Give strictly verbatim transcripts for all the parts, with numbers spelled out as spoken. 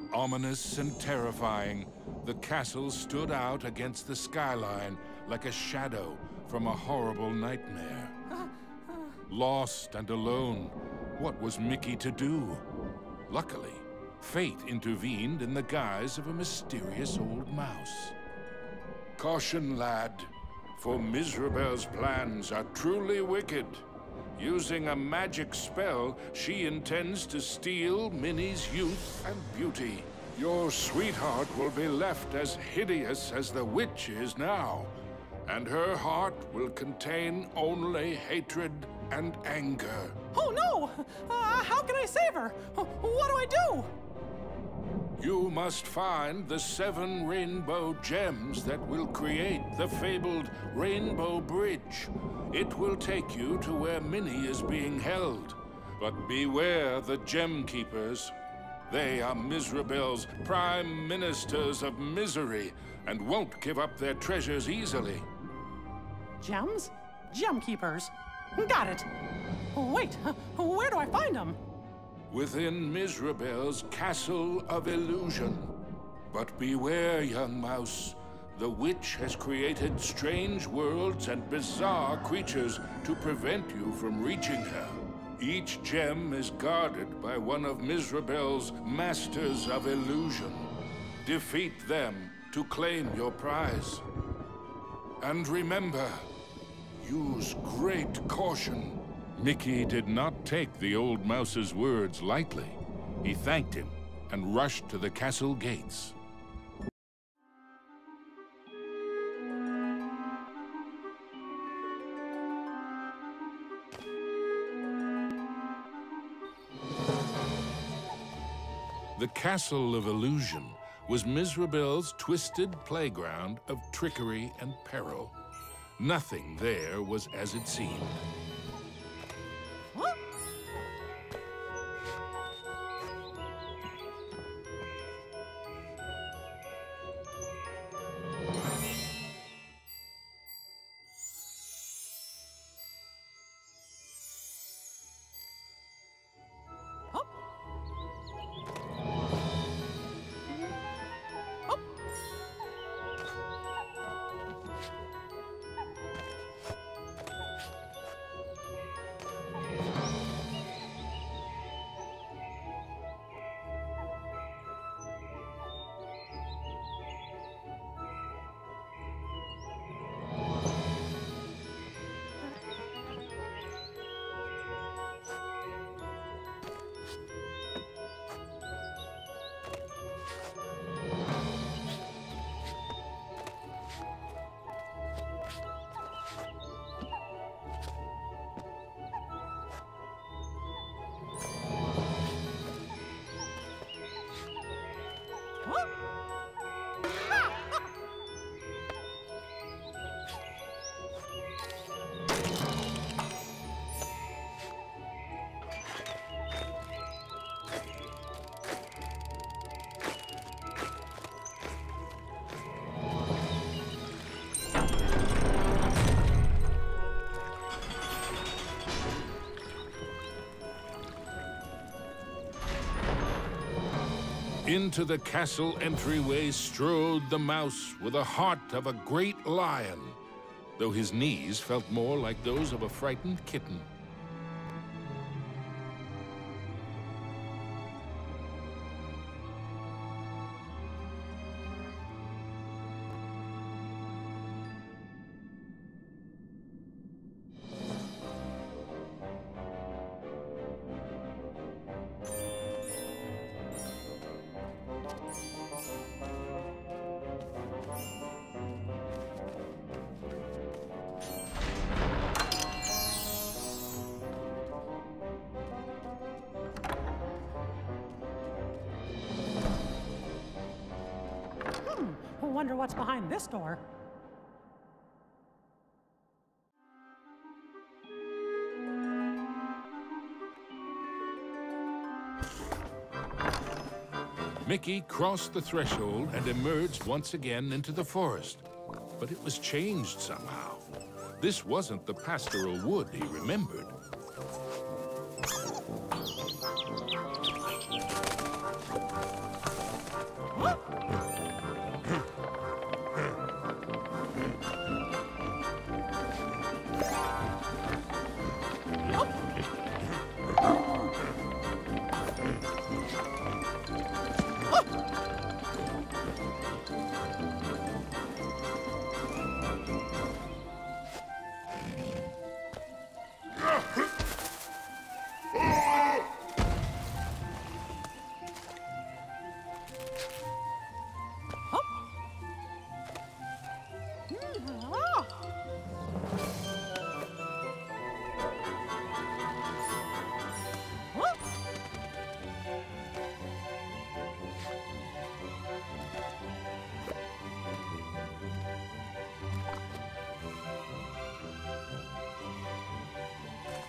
Ominous and terrifying, the castle stood out against the skyline like a shadow from a horrible nightmare. Lost and alone, what was Mickey to do? Luckily, fate intervened in the guise of a mysterious old mouse. Caution, lad, for Miserabel's plans are truly wicked. Using a magic spell, she intends to steal Minnie's youth and beauty. Your sweetheart will be left as hideous as the witch is now, and her heart will contain only hatred and anger. Oh no! Uh, how can I save her? What do I do? You must find the seven rainbow gems that will create the fabled Rainbow Bridge. It will take you to where Minnie is being held. But beware the Gem Keepers. They are Miserabel's prime ministers of misery and won't give up their treasures easily. Gems? Gem Keepers. Got it. Wait, where do I find them? Within Miserabel's Castle of Illusion. But beware, young mouse. The witch has created strange worlds and bizarre creatures to prevent you from reaching her. Each gem is guarded by one of Miserabel's Masters of Illusion. Defeat them to claim your prize. And remember, use great caution. Mickey did not take the old mouse's words lightly. He thanked him and rushed to the castle gates. The Castle of Illusion was Miserabel's twisted playground of trickery and peril. Nothing there was as it seemed. Huh? Into the castle entryway strode the mouse with the heart of a great lion, though his knees felt more like those of a frightened kitten. Wonder what's behind this door. Mickey crossed the threshold and emerged once again into the forest. But it was changed somehow. This wasn't the pastoral wood he remembered.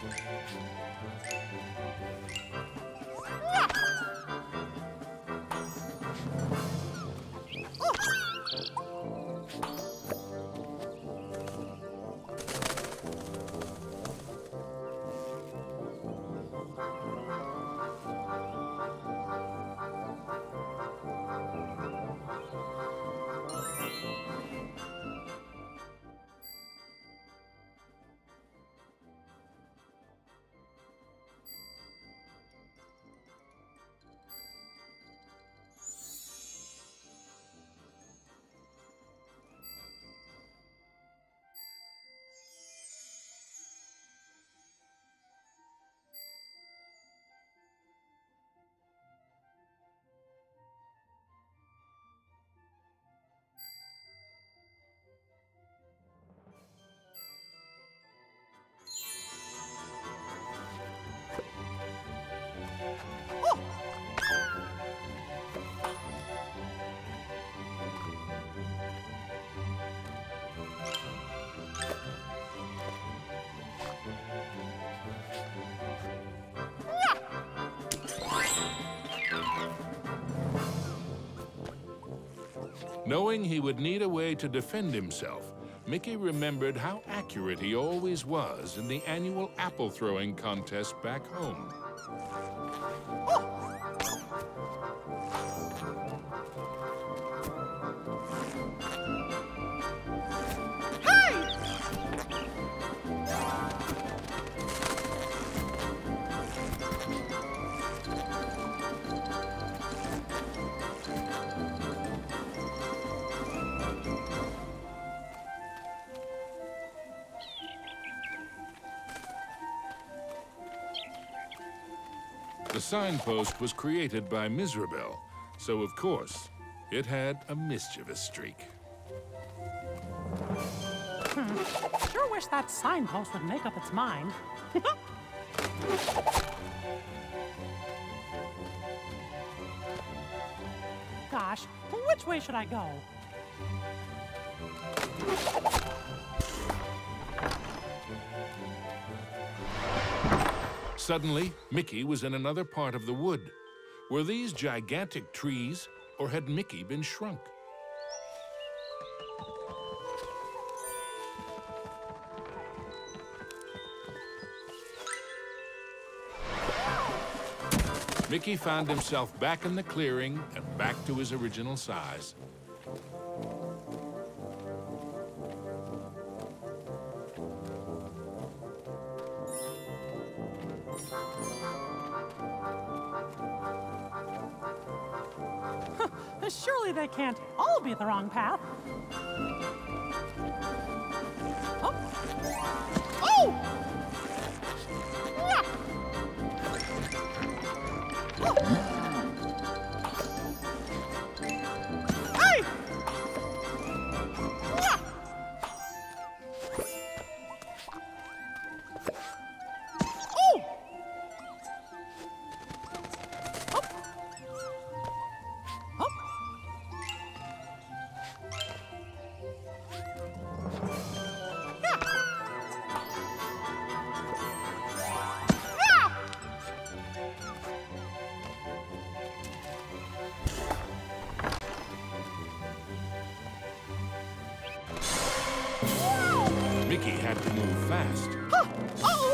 Knowing he would need a way to defend himself, Mickey remembered how accurate he always was in the annual apple throwing contest back home. The signpost was created by Miserable, so of course, it had a mischievous streak. Hmm. Sure wish that signpost would make up its mind. Gosh, which way should I go? Suddenly, Mickey was in another part of the wood. Were these gigantic trees, or had Mickey been shrunk? Mickey found himself back in the clearing and back to his original size. Surely they can't all be the wrong path. Oh! Oh! Yeah. Oh. Hey! Yeah. Oh! Oh! Oh! Mickey had to move fast. Huh. Uh-oh!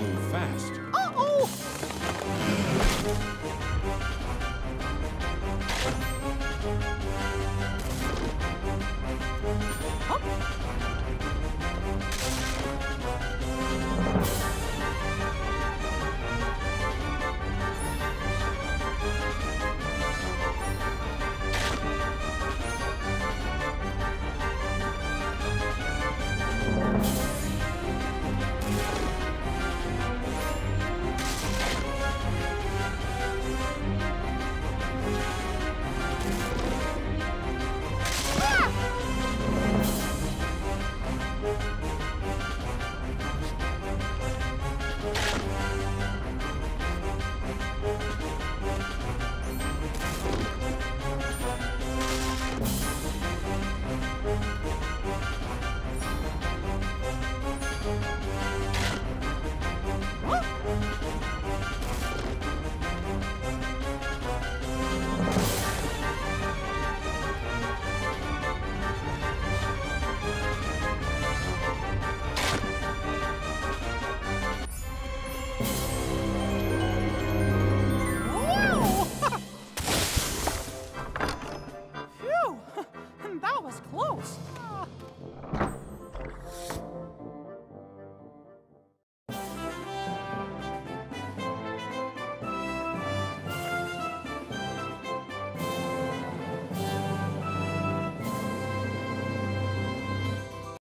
move fast. Uh-oh! Huh?